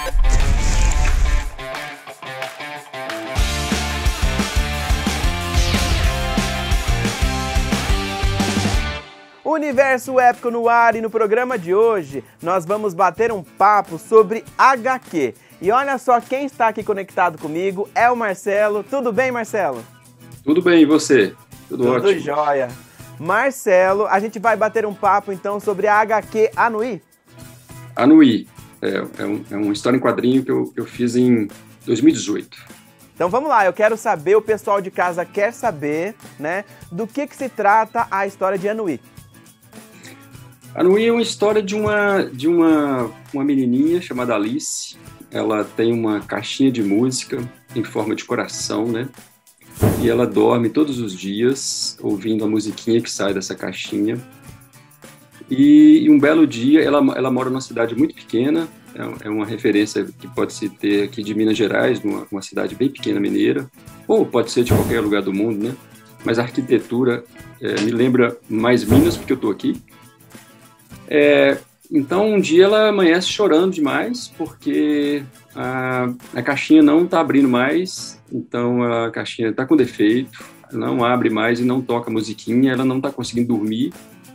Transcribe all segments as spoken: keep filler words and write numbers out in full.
Universo Épico no ar, e no programa de hoje nós vamos bater um papo sobre agá quê. E olha só quem está aqui conectado comigo, é o Marcelo. Tudo bem, Marcelo? Tudo bem, e você? Tudo, Tudo ótimo. Tudo jóia. Marcelo, a gente vai bater um papo então sobre a agá quê Anhui. Anhui, é, é, um, é uma história em quadrinho que eu, eu fiz em dois mil e dezoito. Então vamos lá, eu quero saber, o pessoal de casa quer saber, né, do que, que se trata a história de Anhui. Anhui é uma história de uma, de uma, uma menininha chamada Alice. Ela tem uma caixinha de música em forma de coração, né? E ela dorme todos os dias ouvindo a musiquinha que sai dessa caixinha. E, e um belo dia, ela, ela mora numa cidade muito pequena, é, é uma referência que pode-se ter aqui de Minas Gerais, numa uma cidade bem pequena mineira, ou pode ser de qualquer lugar do mundo, né? Mas a arquitetura é, me lembra mais Minas, porque eu estou aqui. É, então, um dia ela amanhece chorando demais, porque a, a caixinha não está abrindo mais, então a caixinha está com defeito, não abre mais e não toca musiquinha, ela não está conseguindo dormir,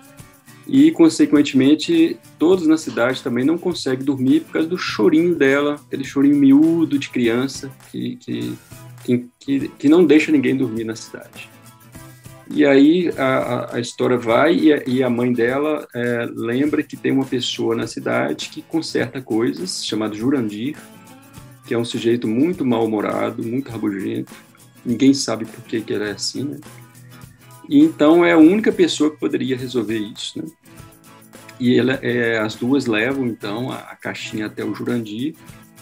e, consequentemente, todos na cidade também não conseguem dormir por causa do chorinho dela, aquele chorinho miúdo de criança, que, que, que, que não deixa ninguém dormir na cidade. E aí a, a história vai e a, e a mãe dela é, lembra que tem uma pessoa na cidade que conserta coisas, chamado Jurandir, que é um sujeito muito mal-humorado, muito rabugento, ninguém sabe por que, que ele é assim, né? E então é a única pessoa que poderia resolver isso, né? E ela, é, as duas levam então a, a caixinha até o Jurandir,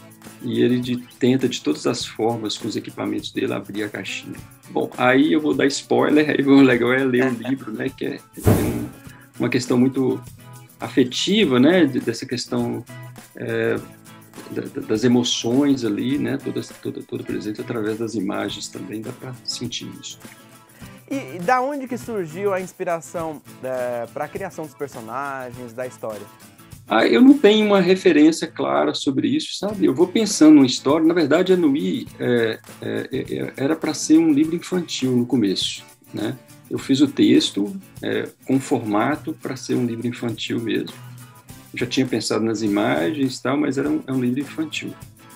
e ele de, tenta de todas as formas, com os equipamentos dele, abrir a caixinha. Bom, aí eu vou dar spoiler, aí o legal é ler o livro, né, que é, é uma questão muito afetiva, né, dessa questão é, das emoções ali, né, todas, toda, todo presente através das imagens também, dá para sentir isso. E, e da onde que surgiu a inspiração é, para a criação dos personagens, da história? Ah, eu não tenho uma referência clara sobre isso, sabe? Eu vou pensando numa história. Na verdade, Anhui é, é, é, era para ser um livro infantil no começo, né? Eu fiz o texto é, com formato para ser um livro infantil mesmo. Eu já tinha pensado nas imagens e tal, mas era um, é um livro infantil.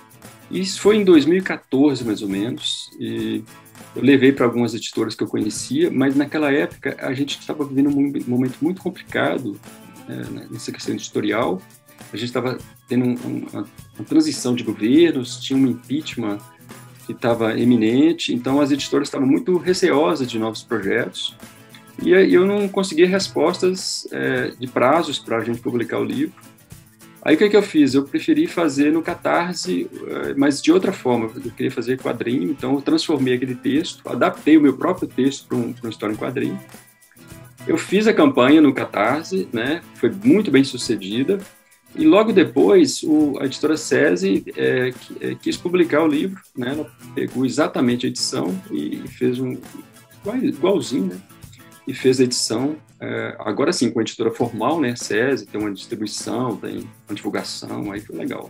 E isso foi em dois mil e quatorze, mais ou menos, e eu levei para algumas editoras que eu conhecia, mas naquela época a gente estava vivendo um momento muito complicado, É, nessa questão editorial. A gente estava tendo um, um, uma, uma transição de governos, tinha um impeachment que estava eminente, então as editoras estavam muito receosas de novos projetos, e eu não conseguia respostas é, de prazos para a gente publicar o livro. Aí o que, que eu fiz? Eu preferi fazer no Catarse, mas de outra forma. Eu queria fazer quadrinho, então eu transformei aquele texto, adaptei o meu próprio texto para um, para uma história em quadrinho. Eu fiz a campanha no Catarse, né? Foi muito bem sucedida, e logo depois o, a editora SESI é, é, quis publicar o livro, né? Ela pegou exatamente a edição e fez um igual, igualzinho, né? E fez a edição, é, agora sim, com a editora formal, né? SESI, tem uma distribuição, tem uma divulgação, aí foi legal.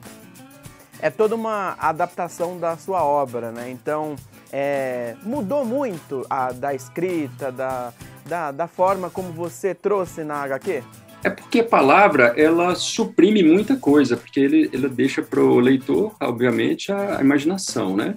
É toda uma adaptação da sua obra, né? Então, é, mudou muito a, da escrita, da, da, da forma como você trouxe na agá quê? É porque a palavra, ela suprime muita coisa, porque ele, ela deixa para o leitor, obviamente, a, a imaginação, né?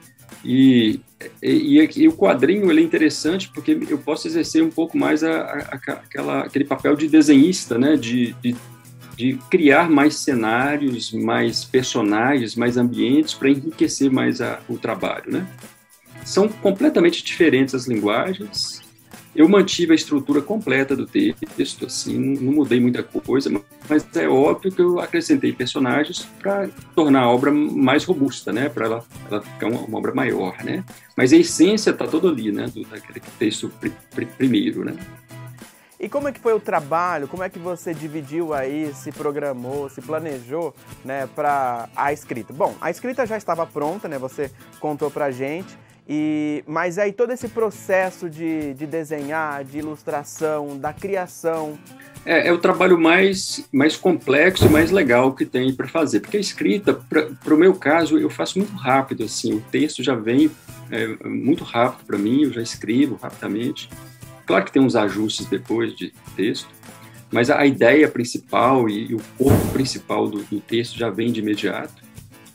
E, e, e o quadrinho, ele é interessante porque eu posso exercer um pouco mais a, a, aquela, aquele papel de desenhista, né? De, de de criar mais cenários, mais personagens, mais ambientes para enriquecer mais a, o trabalho, né? São completamente diferentes as linguagens. Eu mantive a estrutura completa do texto, assim, não, não mudei muita coisa, mas é óbvio que eu acrescentei personagens para tornar a obra mais robusta, né? Para ela, ela ficar uma, uma obra maior, né? Mas a essência está toda ali, né? Do, daquele texto pr pr primeiro, né? E como é que foi o trabalho? Como é que você dividiu aí, se programou, se planejou, né, para a escrita? Bom, a escrita já estava pronta, né? Você contou pra gente. E, mas aí todo esse processo de, de desenhar, de ilustração, da criação... É, é o trabalho mais, mais complexo e mais legal que tem para fazer, porque a escrita, para o meu caso, eu faço muito rápido, assim, o texto já vem é, muito rápido para mim, eu já escrevo rapidamente. Claro que tem uns ajustes depois de texto, mas a, a ideia principal e, e o corpo principal do, do texto já vem de imediato.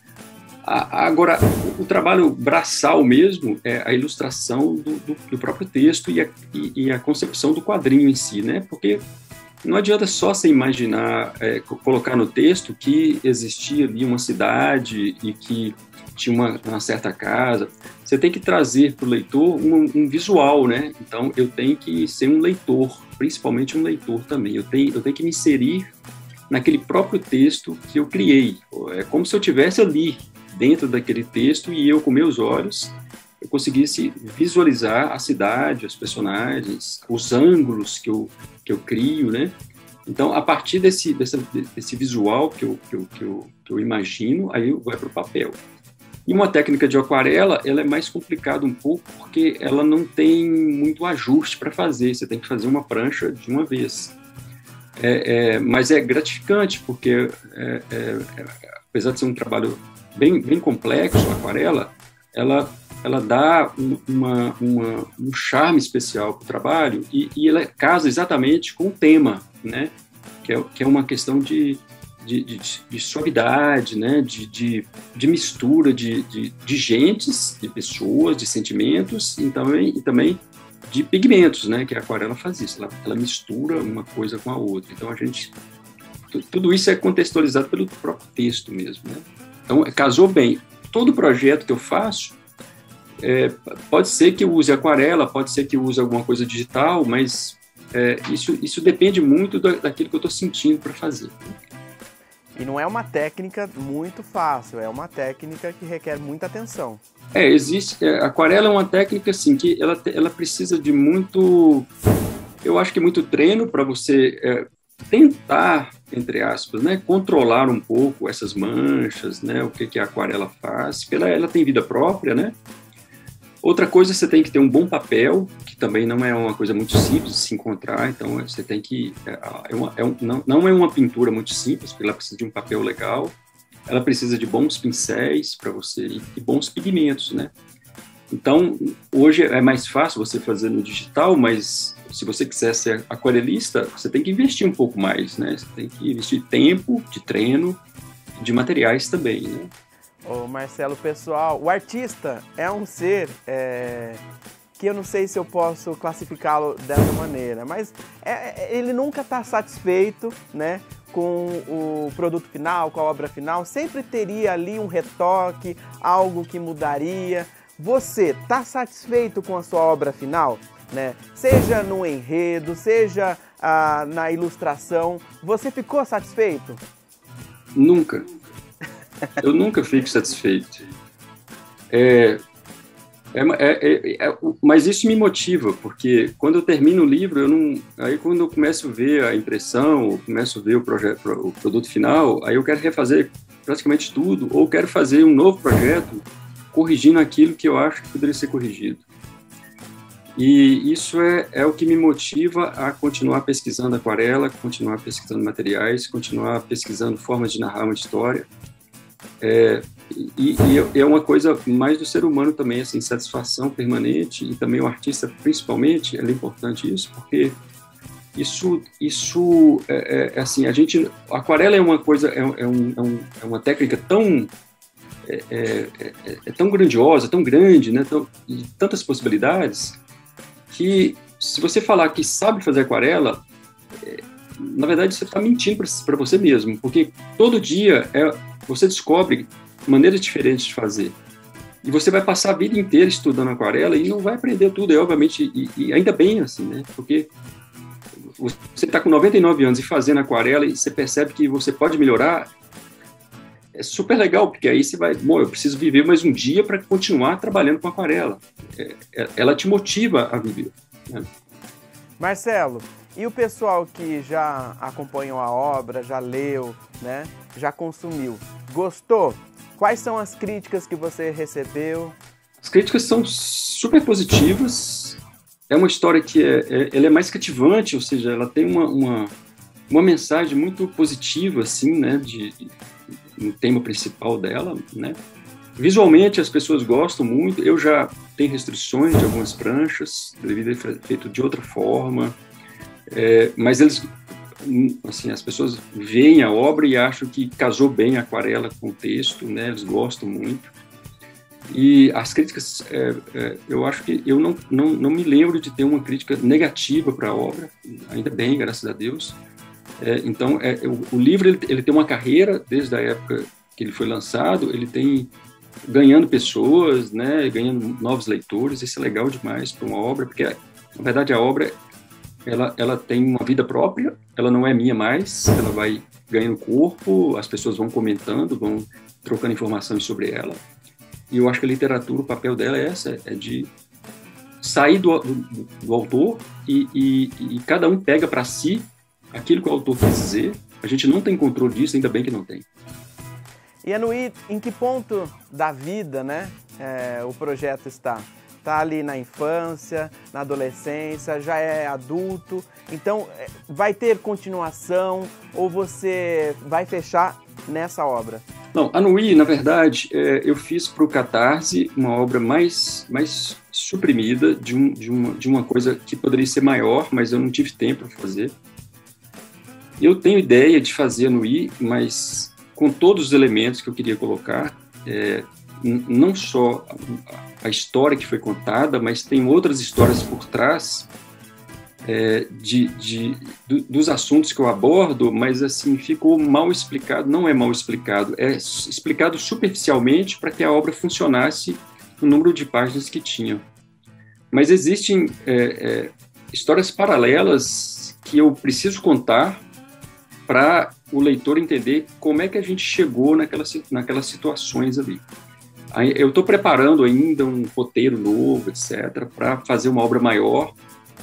Agora, o trabalho braçal mesmo é a ilustração do, do, do próprio texto e a, e, e a concepção do quadrinho em si, né? Porque não adianta só você imaginar, é, colocar no texto que existia ali uma cidade e que tinha uma, uma certa casa. Você tem que trazer para o leitor um, um visual, né? Então, eu tenho que ser um leitor, principalmente um leitor também. Eu tenho, eu tenho que me inserir naquele próprio texto que eu criei. É como se eu estivesse ali, dentro daquele texto, e eu, com meus olhos, eu conseguisse visualizar a cidade, os personagens, os ângulos que eu, que eu crio, né? Então, a partir desse, desse, desse visual que eu, que, eu, que, eu, que eu imagino, aí vai para o papel. E uma técnica de aquarela, ela é mais complicada um pouco, porque ela não tem muito ajuste para fazer, você tem que fazer uma prancha de uma vez. É, é, mas é gratificante, porque é, é, é, apesar de ser um trabalho bem, bem complexo, a aquarela, ela, ela dá um, uma, uma, um charme especial para o trabalho e, e ela casa exatamente com o tema, né? que, é, que é uma questão de, de, de, de suavidade, né? de, de, de mistura de, de, de gentes, de pessoas, de sentimentos e também, e também de pigmentos, né? Que a aquarela faz isso, ela, ela mistura uma coisa com a outra. Então, a gente... Tudo isso é contextualizado pelo próprio texto mesmo, né? Então, casou bem. Todo projeto que eu faço, é, pode ser que eu use aquarela, pode ser que eu use alguma coisa digital, mas é, isso, isso depende muito da, daquilo que eu estou sentindo para fazer. E não é uma técnica muito fácil, é uma técnica que requer muita atenção. É, existe... É, aquarela é uma técnica, assim, que ela, ela precisa de muito... Eu acho que muito treino para você... É, tentar, entre aspas, né, controlar um pouco essas manchas, né, o que, que a aquarela faz, porque ela, ela tem vida própria, né? Outra coisa, você tem que ter um bom papel, que também não é uma coisa muito simples de se encontrar, então você tem que... É uma, é um, não, não é uma pintura muito simples, porque ela precisa de um papel legal, ela precisa de bons pincéis para você e, e bons pigmentos, né? Então, hoje é mais fácil você fazer no digital, mas se você quiser ser aquarelista, você tem que investir um pouco mais, né? Você tem que investir tempo de treino, de materiais também, né? Ô Marcelo, pessoal, o artista é um ser é, que eu não sei se eu posso classificá-lo dessa maneira, mas é, ele nunca está satisfeito, né, com o produto final, com a obra final, sempre teria ali um retoque, algo que mudaria. Você está satisfeito com a sua obra final? Né? Seja no enredo, seja ah, na ilustração, você ficou satisfeito? Nunca. Eu nunca fico satisfeito. É, é, é, é, é, mas isso me motiva, porque quando eu termino o livro, eu não, aí quando eu começo a ver a impressão, eu começo a ver o, projeto, o produto final, aí eu quero refazer praticamente tudo, ou quero fazer um novo projeto corrigindo aquilo que eu acho que poderia ser corrigido. E isso é, é o que me motiva a continuar pesquisando aquarela, continuar pesquisando materiais, continuar pesquisando formas de narrar uma história. É, e, e é uma coisa mais do ser humano também, assim, satisfação permanente, e também o artista, principalmente, é importante isso, porque isso, isso é, é assim, a gente, a aquarela é uma coisa, é, é, um, é, um, é uma técnica tão, é, é, é, é tão grandiosa, tão grande, né, tão, e tantas possibilidades, que se você falar que sabe fazer aquarela, é, na verdade você está mentindo para você mesmo, porque todo dia é, você descobre maneiras diferentes de fazer. E você vai passar a vida inteira estudando aquarela e não vai aprender tudo, é obviamente, e, e ainda bem assim, né? Porque você está com noventa e nove anos e fazendo aquarela e você percebe que você pode melhorar, é super legal, porque aí você vai, bom, eu preciso viver mais um dia para continuar trabalhando com aquarela. É, é, ela te motiva a viver, né? Marcelo, e o pessoal que já acompanhou a obra, já leu, né, já consumiu, gostou? Quais são as críticas que você recebeu? As críticas são super positivas. É uma história que é, é, ela é mais cativante, ou seja, ela tem uma, uma, uma mensagem muito positiva, assim, né, de, de, no tema principal dela, né. Visualmente, as pessoas gostam muito. Eu já tenho restrições de algumas pranchas, devido a ser feito de outra forma, é, mas eles, assim, as pessoas veem a obra e acham que casou bem a aquarela com o texto, né, eles gostam muito. E as críticas, é, é, eu acho que eu não, não, não me lembro de ter uma crítica negativa para a obra, ainda bem, graças a Deus. É, então, é, o, o livro ele, ele tem uma carreira desde a época que ele foi lançado, ele tem ganhando pessoas, né, ganhando novos leitores. Isso é legal demais para uma obra, porque, na verdade, a obra ela, ela tem uma vida própria, ela não é minha mais, ela vai ganhando corpo, as pessoas vão comentando, vão trocando informações sobre ela. E eu acho que a literatura, o papel dela é essa, é de sair do, do, do autor e, e, e cada um pega para si aquilo que o autor quis dizer. A gente não tem controle disso, ainda bem que não tem. E, Anuí, em que ponto da vida, né, é, o projeto está? Está ali na infância, na adolescência, já é adulto, então vai ter continuação ou você vai fechar nessa obra? Não, Anuí, na verdade, é, eu fiz para o Catarse uma obra mais, mais suprimida de, um, de, uma, de uma coisa que poderia ser maior, mas eu não tive tempo para fazer. Eu tenho ideia de fazer Anuí, mas com todos os elementos que eu queria colocar, é, não só a história que foi contada, mas tem outras histórias por trás é, de, de, do, dos assuntos que eu abordo, mas assim, ficou mal explicado, não é mal explicado, é explicado superficialmente para que a obra funcionasse no número de páginas que tinha. Mas existem é, é, histórias paralelas que eu preciso contar para o leitor entender como é que a gente chegou naquelas, naquelas situações ali. Eu estou preparando ainda um roteiro novo, etcétera, para fazer uma obra maior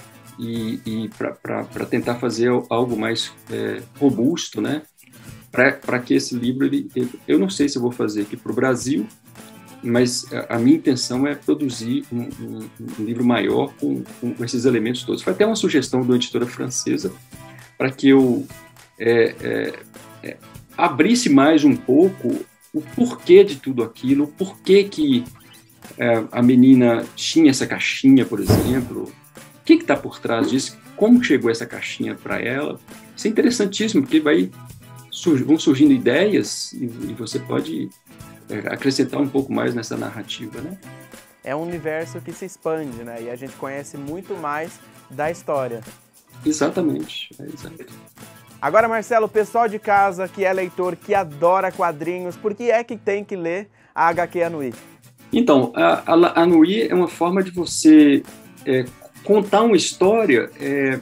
e, e para tentar fazer algo mais é, robusto, né? Para que esse livro, ele, eu não sei se eu vou fazer aqui para o Brasil, mas a, a minha intenção é produzir um, um, um livro maior com, com esses elementos todos. Foi até uma sugestão de uma editora francesa para que eu é, é, é, abrisse mais um pouco o porquê de tudo aquilo, o porquê que é, a menina tinha essa caixinha, por exemplo, o que está por trás disso, como chegou essa caixinha para ela. Isso é interessantíssimo, porque vai, sur, vão surgindo ideias e, e você pode é, acrescentar um pouco mais nessa narrativa, né? É um universo que se expande, né? E a gente conhece muito mais da história. Exatamente, é exatamente. Agora, Marcelo, o pessoal de casa que é leitor, que adora quadrinhos, por que é que tem que ler a agá quê Anuí? Então, a, a, a Anuí é uma forma de você é, contar uma história é,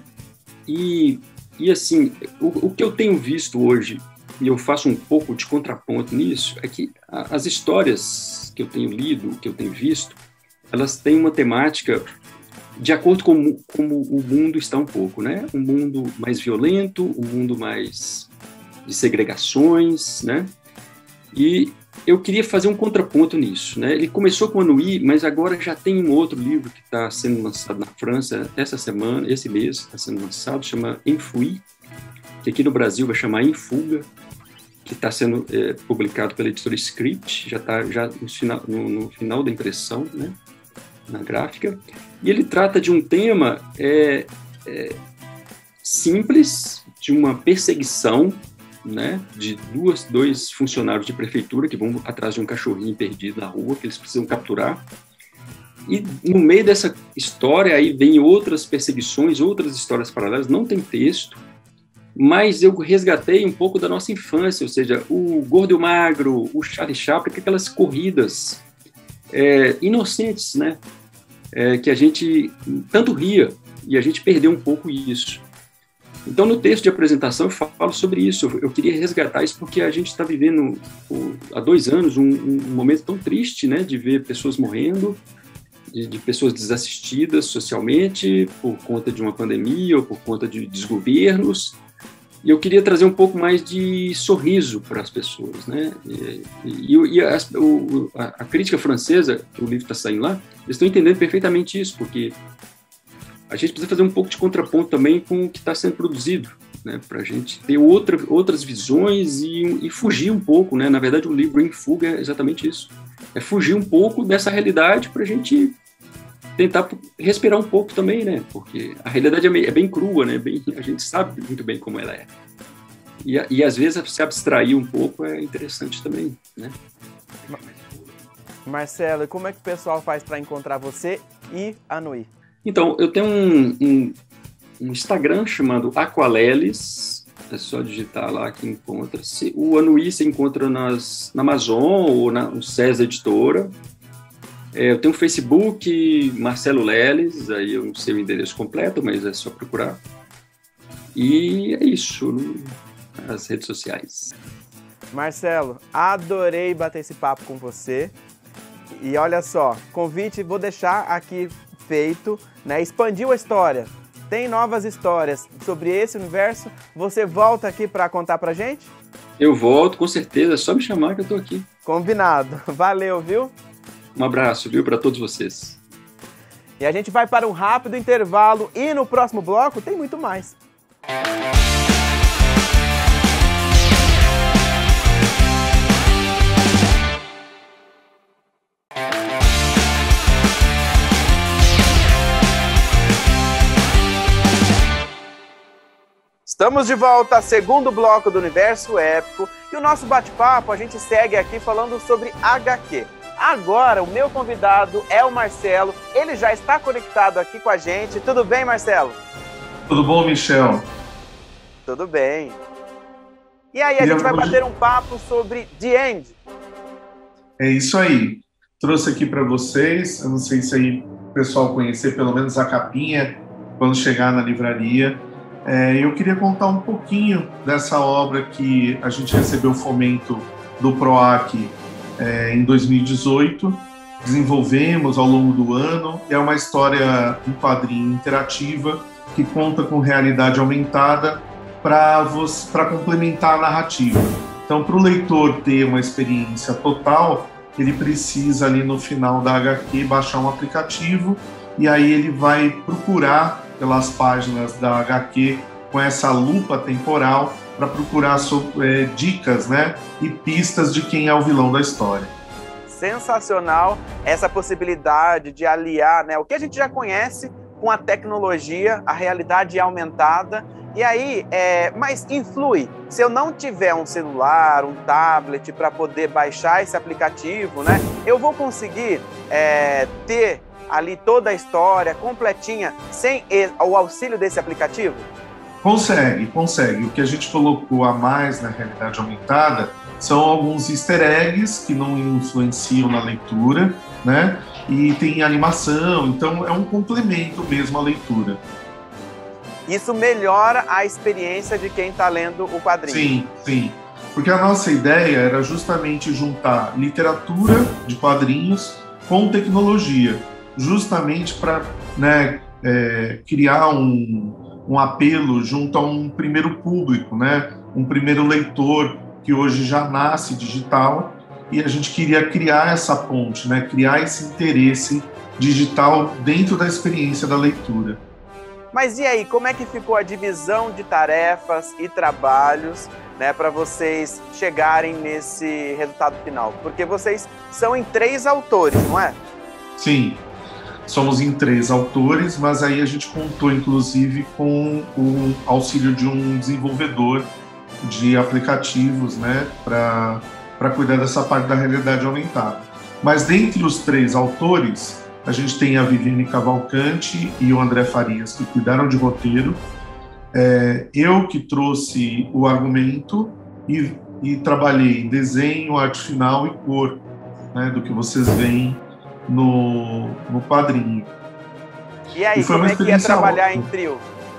e, e, assim, o, o que eu tenho visto hoje, e eu faço um pouco de contraponto nisso, é que a, as histórias que eu tenho lido, que eu tenho visto, elas têm uma temática de acordo com como o mundo está um pouco, né? Um mundo mais violento, um mundo mais de segregações, né? E eu queria fazer um contraponto nisso, né? Ele começou com Anuí, mas agora já tem um outro livro que está sendo lançado na França essa semana, esse mês está sendo lançado, chama Enfui, que aqui no Brasil vai chamar Em Fuga, que está sendo é, publicado pela editora Script, já está já no final, no, no final da impressão, né? Na gráfica, e ele trata de um tema é, é, simples, de uma perseguição, né, de duas, dois funcionários de prefeitura que vão atrás de um cachorrinho perdido na rua, que eles precisam capturar, e no meio dessa história aí vem outras perseguições, outras histórias paralelas, não tem texto, mas eu resgatei um pouco da nossa infância, ou seja, o Gordo e o Magro, o Charlie Chaplin, aquelas corridas É, inocentes, né? É, que a gente tanto ria e a gente perdeu um pouco isso. Então, no texto de apresentação, eu falo sobre isso. Eu, eu queria resgatar isso porque a gente está vivendo o, há dois anos um, um momento tão triste, né? De ver pessoas morrendo, de, de pessoas desassistidas socialmente por conta de uma pandemia ou por conta de desgovernos. e eu queria trazer um pouco mais de sorriso para as pessoas, né? E, e, e a, o, a, a crítica francesa, que o livro está saindo lá, eles estão entendendo perfeitamente isso, porque a gente precisa fazer um pouco de contraponto também com o que está sendo produzido, né? Para a gente ter outra, outras visões e, e fugir um pouco, né? Na verdade, o livro Em Fuga é exatamente isso. É fugir um pouco dessa realidade para a gente tentar respirar um pouco também, né? Porque a realidade é, meio, é bem crua, né? Bem, a gente sabe muito bem como ela é. E, e às vezes se abstrair um pouco é interessante também, né? Marcelo, como é que o pessoal faz para encontrar você e a Anouilh? Então, eu tenho um, um, um Instagram chamado Aqualeles, é só digitar lá que encontra. O Anouilh se encontra nas, na Amazon ou na no César Editora. É, eu tenho um Facebook, Marcelo Leles, aí eu não sei o endereço completo, mas é só procurar. E é isso, nas redes sociais. Marcelo, adorei bater esse papo com você. E olha só, convite vou deixar aqui feito, né? Expandiu a história. Tem novas histórias sobre esse universo. Você volta aqui para contar pra gente? Eu volto, com certeza. É só me chamar que eu tô aqui. Combinado. Valeu, viu? Um abraço, viu, para todos vocês. E a gente vai para um rápido intervalo e no próximo bloco tem muito mais. Estamos de volta, segundo bloco do Universo Épico, e o nosso bate-papo a gente segue aqui falando sobre agá quê. Agora, o meu convidado é o Marcelo, ele já está conectado aqui com a gente. Tudo bem, Marcelo? Tudo bom, Michel? Tudo bem. E aí, a e gente vai bater um papo sobre The End. É isso aí. Trouxe aqui para vocês, eu não sei se aí o pessoal conhecer pelo menos a capinha quando chegar na livraria. É, eu queria contar um pouquinho dessa obra que a gente recebeu fomento do PROAC é, em dois mil e dezoito, desenvolvemos ao longo do ano. É uma história em quadrinho interativa que conta com realidade aumentada para complementar a narrativa. Então, para o leitor ter uma experiência total, ele precisa ali no final da agá quê baixar um aplicativo e aí ele vai procurar pelas páginas da agá quê com essa lupa temporal para procurar sobre, é, dicas, né, e pistas de quem é o vilão da história. Sensacional essa possibilidade de aliar, né, o que a gente já conhece com a tecnologia, a realidade aumentada. E aí, é, mas influi, se eu não tiver um celular, um tablet para poder baixar esse aplicativo, né, eu vou conseguir é, ter ali toda a história completinha sem o auxílio desse aplicativo? Consegue, consegue. O que a gente colocou a mais na realidade aumentada são alguns easter eggs que não influenciam na leitura, né? E tem animação, então é um complemento mesmo à leitura. Isso melhora a experiência de quem está lendo o quadrinho. Sim, sim. Porque a nossa ideia era justamente juntar literatura de quadrinhos com tecnologia, justamente para, né, é, criar um, um apelo junto a um primeiro público, né, um primeiro leitor que hoje já nasce digital, e a gente queria criar essa ponte, né, criar esse interesse digital dentro da experiência da leitura. Mas e aí, como é que ficou a divisão de tarefas e trabalhos, né, para vocês chegarem nesse resultado final? Porque vocês são em três autores, não é? Sim, somos em três autores, mas aí a gente contou, inclusive, com o auxílio de um desenvolvedor de aplicativos, né, para para cuidar dessa parte da realidade aumentada. Mas dentre os três autores, a gente tem a Viviane Cavalcante e o André Farias, que cuidaram de roteiro. É, eu que trouxe o argumento e, e trabalhei desenho, arte final e cor, né, do que vocês veem no, no quadrinho. E aí, e como é que ia trabalhar ótima. Em trio?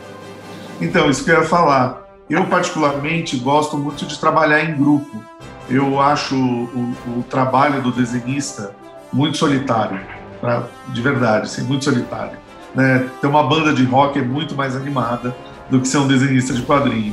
Então, isso que eu ia falar. Eu, particularmente, gosto muito de trabalhar em grupo. Eu acho o, o trabalho do desenhista muito solitário, pra, de verdade, assim, muito solitário. Né? Ter uma banda de rock é muito mais animada do que ser um desenhista de quadrinho.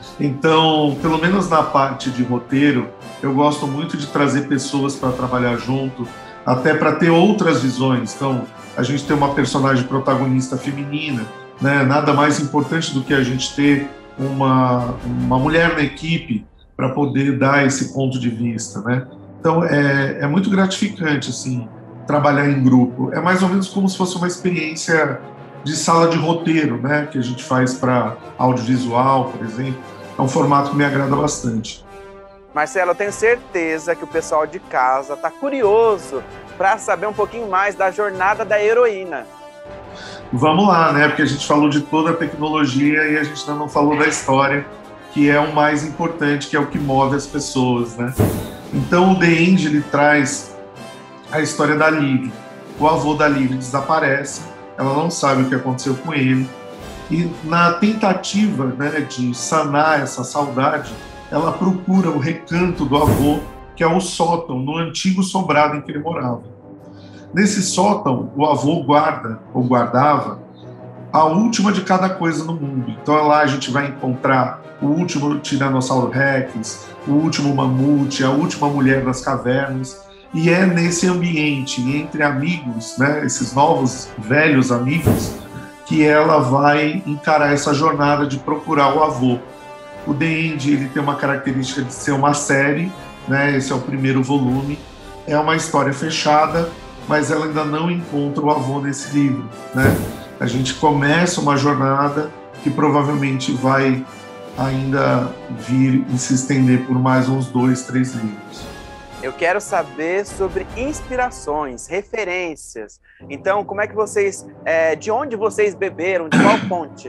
Então, pelo menos na parte de roteiro, eu gosto muito de trazer pessoas para trabalhar junto, até para ter outras visões. Então, a gente tem uma personagem protagonista feminina, né? Nada mais importante do que a gente ter uma, uma mulher na equipe para poder dar esse ponto de vista, né? Então, é, é muito gratificante, assim, trabalhar em grupo. É mais ou menos como se fosse uma experiência de sala de roteiro, né? Que a gente faz para audiovisual, por exemplo. É um formato que me agrada bastante. Marcelo, eu tenho certeza que o pessoal de casa está curioso para saber um pouquinho mais da jornada da heroína. Vamos lá, né? Porque a gente falou de toda a tecnologia e a gente ainda não falou da história, que é o mais importante, que é o que move as pessoas, né? Então o The End, ele traz a história da Liv. O avô da Liv desaparece, ela não sabe o que aconteceu com ele, e na tentativa, né, de sanar essa saudade, ela procura o recanto do avô, que é o sótão, no antigo sobrado em que ele morava. Nesse sótão, o avô guarda, ou guardava, a última de cada coisa no mundo. Então lá a gente vai encontrar o último Tiranossauro Rex, o último mamute, a última mulher das cavernas, e é nesse ambiente, entre amigos, né, esses novos, velhos amigos, que ela vai encarar essa jornada de procurar o avô. O The End, ele tem uma característica de ser uma série, né? Esse é o primeiro volume. É uma história fechada, mas ela ainda não encontra o avô nesse livro, né? A gente começa uma jornada que provavelmente vai ainda vir e se estender por mais uns dois, três livros. Eu quero saber sobre inspirações, referências. Então, como é que vocês, é, de onde vocês beberam, de qual fonte?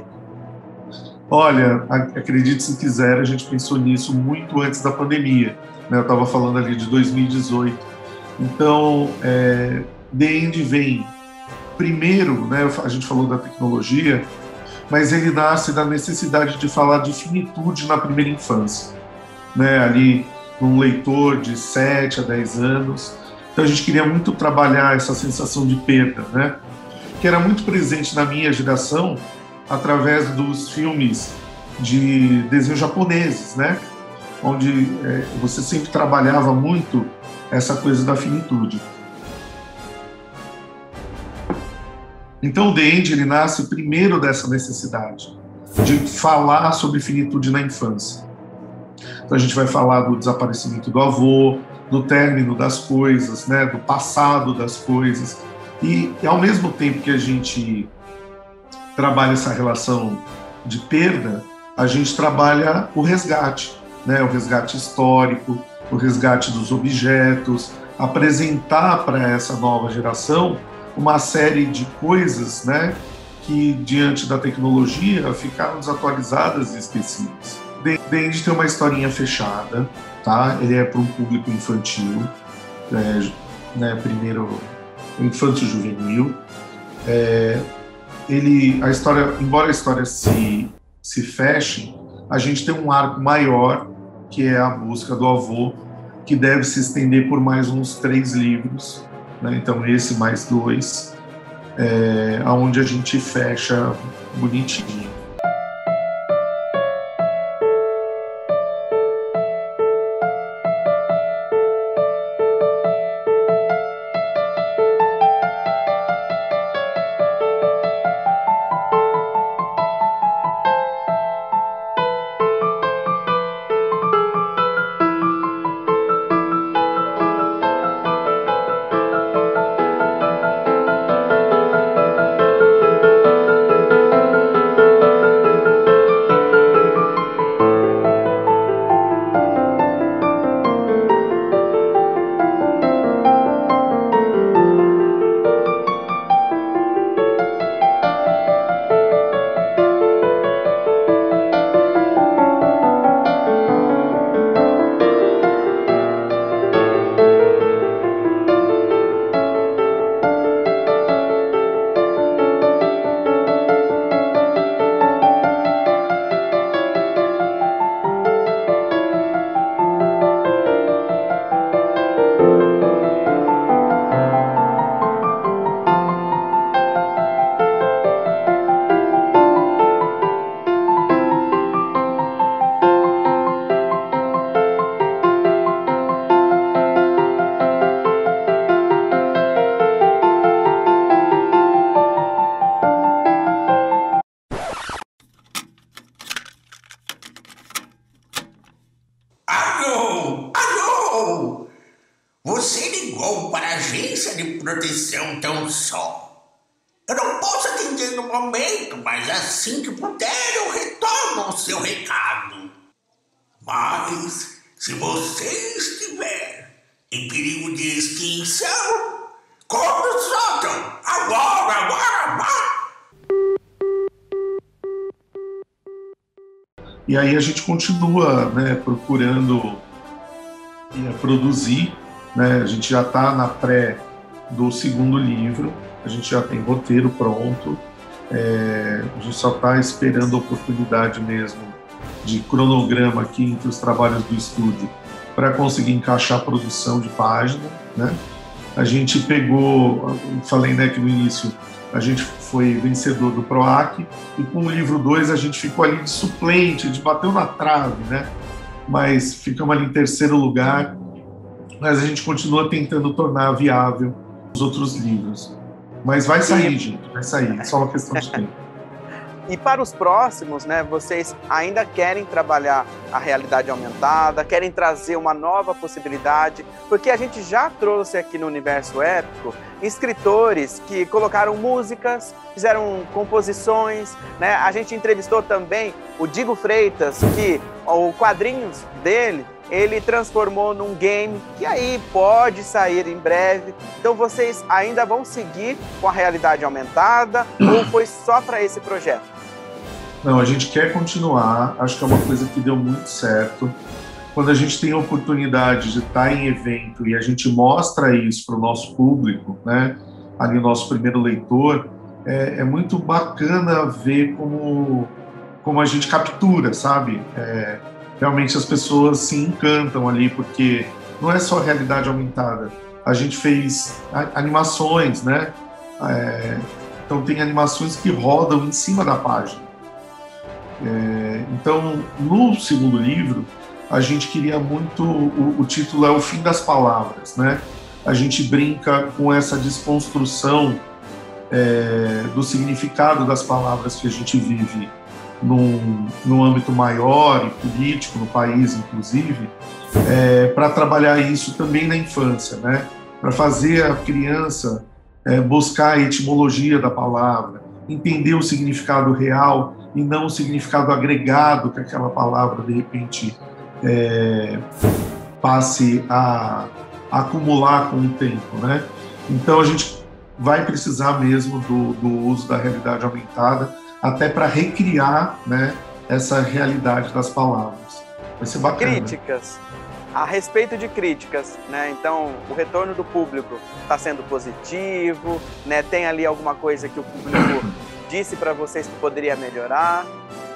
Olha, acredite se quiser, a gente pensou nisso muito antes da pandemia, né? Eu estava falando ali de dois mil e dezoito. Então, é, The End vem primeiro, né? A gente falou da tecnologia, mas ele nasce da necessidade de falar de finitude na primeira infância, né? Ali, um leitor de sete a dez anos. Então a gente queria muito trabalhar essa sensação de perda, né? Que era muito presente na minha geração através dos filmes de desenhos japoneses, né? Onde é, você sempre trabalhava muito essa coisa da finitude. Então o The End, ele nasce primeiro dessa necessidade de falar sobre finitude na infância. Então a gente vai falar do desaparecimento do avô, do término das coisas, né, do passado das coisas. E ao mesmo tempo que a gente trabalha essa relação de perda, a gente trabalha o resgate, né, o resgate histórico, o resgate dos objetos, apresentar para essa nova geração uma série de coisas, né, que diante da tecnologia ficaram desatualizadas e esquecidas. The End tem uma historinha fechada, tá? Ele é para um público infantil, é, né, primeiro infanto-juvenil. É, ele, a história, embora a história se, se feche, a gente tem um arco maior, que é a busca do avô, que deve se estender por mais uns três livros, né? Então esse mais dois, é, onde a gente fecha bonitinho. Você ligou para a agência de proteção tão só. Eu não posso atender no momento, mas assim que puder eu retorno ao seu recado. Mas, se você estiver em perigo de extinção, corre o sótão! Agora, agora, agora! E aí a gente continua, né, procurando é, produzir, né, a gente já está na pré do segundo livro, a gente já tem roteiro pronto, é, a gente só está esperando a oportunidade mesmo de cronograma aqui entre os trabalhos do estúdio para conseguir encaixar a produção de página, né? A gente pegou, falei, né, que no início a gente foi vencedor do PROAC, e com o livro dois a gente ficou ali de suplente, a gente bateu na trave, né? Mas ficamos ali em terceiro lugar, mas a gente continua tentando tornar viável os outros livros. Mas vai sair, gente, vai sair, é só uma questão de tempo. E para os próximos, né, vocês ainda querem trabalhar a realidade aumentada, querem trazer uma nova possibilidade, porque a gente já trouxe aqui no Universo Épico escritores que colocaram músicas, fizeram composições, né? A gente entrevistou também o Digo Freitas, que o quadrinhos dele, ele transformou num game, que aí pode sair em breve. Então vocês ainda vão seguir com a realidade aumentada ou foi só para esse projeto? Não, a gente quer continuar, acho que é uma coisa que deu muito certo. Quando a gente tem a oportunidade de estar em evento e a gente mostra isso para o nosso público, né, ali o nosso primeiro leitor, é, é muito bacana ver como, como a gente captura, sabe? É, realmente as pessoas se encantam ali, porque não é só realidade aumentada. A gente fez animações, né? É, então tem animações que rodam em cima da página. É, então, no segundo livro, a gente queria muito, o, o título é O Fim das Palavras, né? A gente brinca com essa desconstrução é, do significado das palavras que a gente vive num, num âmbito maior e político, no país, inclusive, é, para trabalhar isso também na infância, né? Para fazer a criança é, buscar a etimologia da palavra, entender o significado real e não o significado agregado que aquela palavra, de repente, é, passe a, a acumular com o tempo, né? Então, a gente vai precisar mesmo do, do uso da realidade aumentada, até para recriar, né, essa realidade das palavras. Vai ser bacana. Críticas. A respeito de críticas, né? Então, o retorno do público está sendo positivo, né? Tem ali alguma coisa que o público disse para vocês que poderia melhorar?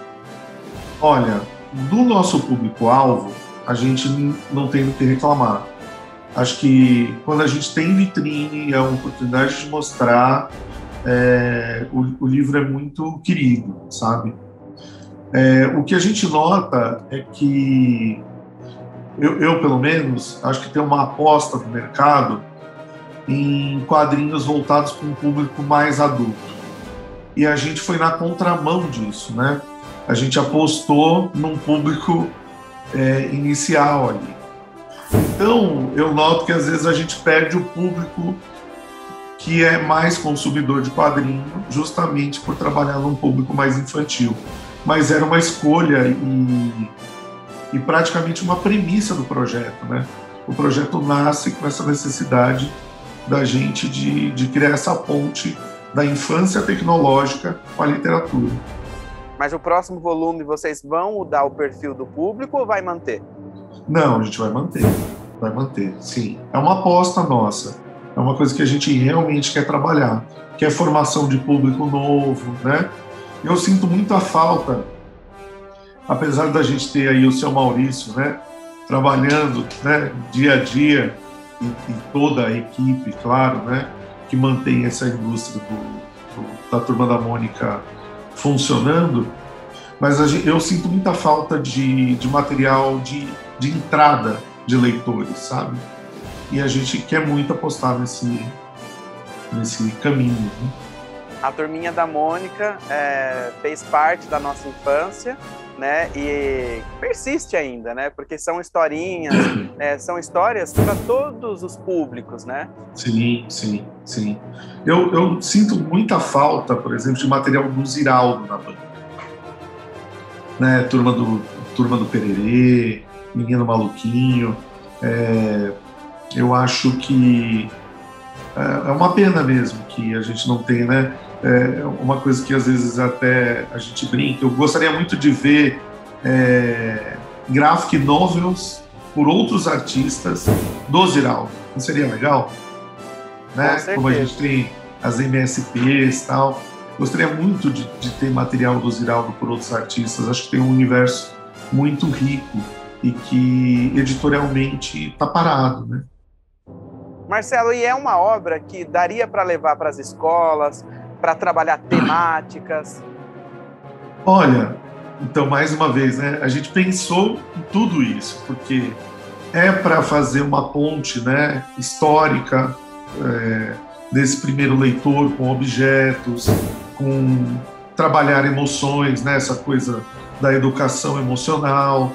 Olha, do nosso público-alvo, a gente não tem o que reclamar. Acho que quando a gente tem vitrine, é uma oportunidade de mostrar, é, o, o livro é muito querido, sabe? É, o que a gente nota é que, eu, eu pelo menos, acho que tem uma aposta no mercado em quadrinhos voltados para um público mais adulto. E a gente foi na contramão disso, né? A gente apostou num público é, inicial ali. Então, eu noto que às vezes a gente perde o público que é mais consumidor de quadrinho, justamente por trabalhar num público mais infantil. Mas era uma escolha e, e praticamente uma premissa do projeto, né? O projeto nasce com essa necessidade da gente de, de criar essa ponte da infância tecnológica com a literatura. Mas o próximo volume vocês vão mudar o perfil do público ou vai manter? Não, a gente vai manter, vai manter, sim. É uma aposta nossa, é uma coisa que a gente realmente quer trabalhar, que é formação de público novo, né? Eu sinto muito a falta, apesar da gente ter aí o seu Maurício, né, trabalhando, né, dia a dia, e, e toda a equipe, claro, né, que mantém essa indústria do, do, da Turma da Mônica funcionando, mas a gente, eu sinto muita falta de, de material de, de entrada de leitores, sabe? E a gente quer muito apostar nesse, nesse caminho, né? A Turminha da Mônica é, fez parte da nossa infância, né? E persiste ainda, né? Porque são historinhas, né? São histórias para todos os públicos, né? Sim, sim, sim. Eu, eu sinto muita falta, por exemplo, de material do Ziraldo na banda. Né? Turma do, Turma do Pererê, Menino Maluquinho. É, eu acho que é uma pena mesmo que a gente não tenha, né? É uma coisa que às vezes até a gente brinca. Eu gostaria muito de ver é, graphic novels por outros artistas do Ziraldo. Não seria legal? Né? Como a gente tem as M S Ps e tal. Gostaria muito de, de ter material do Ziraldo por outros artistas. Acho que tem um universo muito rico e que editorialmente está parado, né? Marcelo, e é uma obra que daria para levar para as escolas, para trabalhar temáticas? Olha, então, mais uma vez, né, a gente pensou em tudo isso, porque é para fazer uma ponte, né, histórica é, desse primeiro leitor com objetos, com trabalhar emoções, né, essa coisa da educação emocional.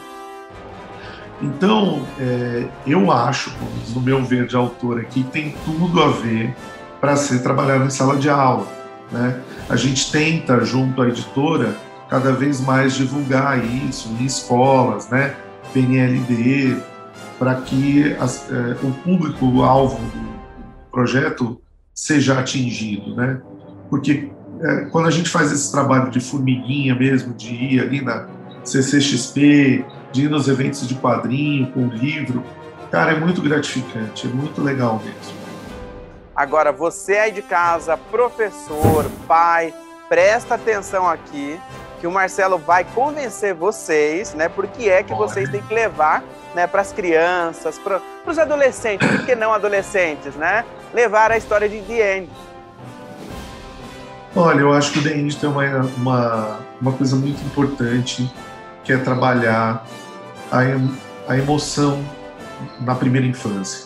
Então, é, eu acho, no meu ver de autor aqui, tem tudo a ver para ser trabalhado em sala de aula. Né? A gente tenta, junto à editora, cada vez mais divulgar isso em escolas, né? P N L D, para que as, é, o público-alvo do projeto seja atingido. Né? Porque é, quando a gente faz esse trabalho de formiguinha mesmo, de ir ali na C C X P, de ir nos eventos de quadrinho, com livro, cara, é muito gratificante, é muito legal mesmo. Agora, você aí de casa, professor, pai, presta atenção aqui, que o Marcelo vai convencer vocês, né, porque é que vocês têm que levar, né, para as crianças, para os adolescentes, por que não adolescentes, né, levar a história de The End. Olha, eu acho que o The End tem uma, uma, uma coisa muito importante, que é trabalhar a, a emoção na primeira infância.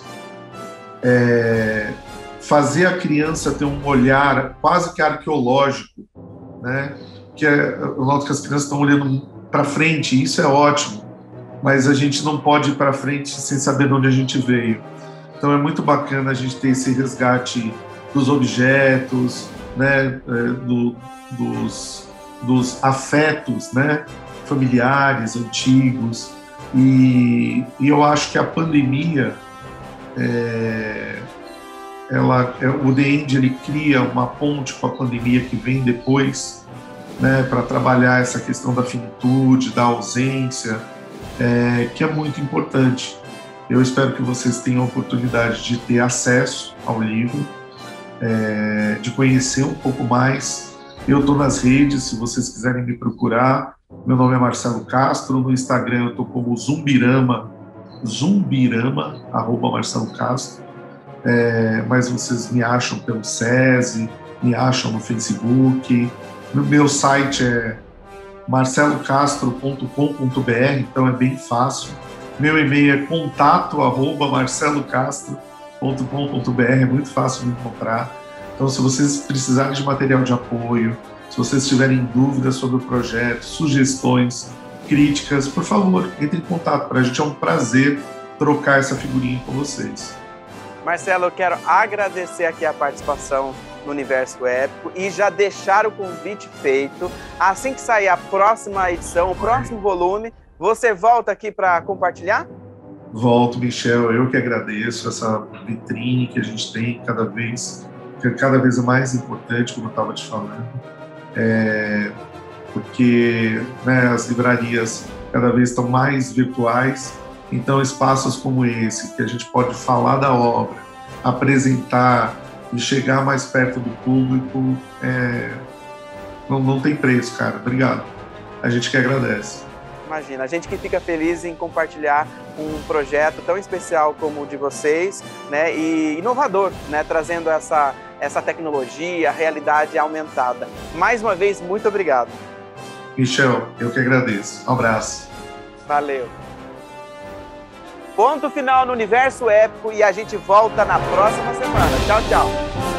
É... fazer a criança ter um olhar quase que arqueológico, né? Que é, eu noto que as crianças estão olhando para frente, e isso é ótimo, mas a gente não pode ir para frente sem saber de onde a gente veio. Então é muito bacana a gente ter esse resgate dos objetos, né? Do, dos, dos afetos, né? Familiares, antigos, e, e eu acho que a pandemia é, Ela, o The End, ele cria uma ponte com a pandemia que vem depois, né, para trabalhar essa questão da finitude, da ausência, é, que é muito importante. Eu espero que vocês tenham a oportunidade de ter acesso ao livro, é, de conhecer um pouco mais. Eu estou nas redes, se vocês quiserem me procurar. Meu nome é Marcelo Castro, no Instagram eu estou como Zumbirama, Zumbirama, arroba Marcelo Castro. É, mas vocês me acham pelo SESI, me acham no Facebook. No meu site é marcelo castro ponto com ponto b r, então é bem fácil. Meu e-mail é contato arroba marcelo castro ponto com ponto b r, é muito fácil de encontrar. Então, se vocês precisarem de material de apoio, se vocês tiverem dúvidas sobre o projeto, sugestões, críticas, por favor, entre em contato. Para a gente é um prazer trocar essa figurinha com vocês. Marcelo, eu quero agradecer aqui a participação no Universo Épico e já deixar o convite feito. Assim que sair a próxima edição, o próximo volume, você volta aqui para compartilhar? Volto, Michel. Eu que agradeço essa vitrine que a gente tem cada vez, que cada vez é mais importante, como eu estava te falando, é, porque né, as livrarias cada vez estão mais virtuais. Então, espaços como esse, que a gente pode falar da obra, apresentar e chegar mais perto do público, é... não, não tem preço, cara. Obrigado. A gente que agradece. Imagina, a gente que fica feliz em compartilhar um projeto tão especial como o de vocês, né, e inovador, né, trazendo essa, essa tecnologia, realidade aumentada. Mais uma vez, muito obrigado. Michel, eu que agradeço. Um abraço. Valeu. Ponto final no Universo Épico e a gente volta na próxima semana. Tchau, tchau.